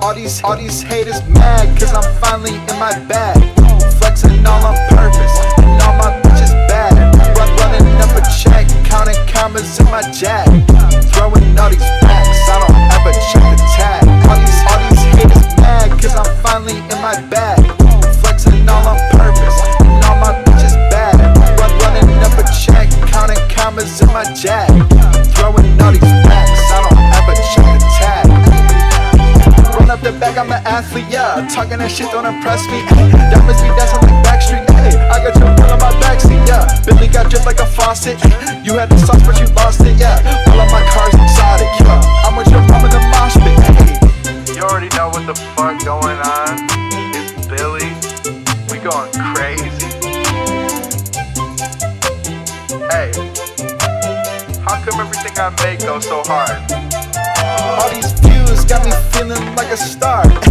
All these haters mad, cause I'm finally in my bag. Flexing all on purpose, and all my bitches bad. Running up a check, counting commas in my jack. Throwing all these packs, I don't ever check the tag. All these haters mad, cause I'm finally in my bag. Flexing all on purpose, and all my bitches bad. Running up a check, counting commas in my jack. Throwing all these packs, I don't ever check the tag. Run up the bag, I'm an athlete, yeah. Talking that shit don't impress me, ayy. Diamonds be dancing like Backstreet, ayy. I got your girl on my backseat, yeah. Billy got dripped like a faucet, ayy. You had the sauce but you lost it, yeah. All of my cars exotic, yeah. I'm with your mom in the mosh pit, ayy. You already know what the fuck going on. It's Billy. We going crazy. Hey, how come everything I make goes so hard? All these views got me feeling like a star.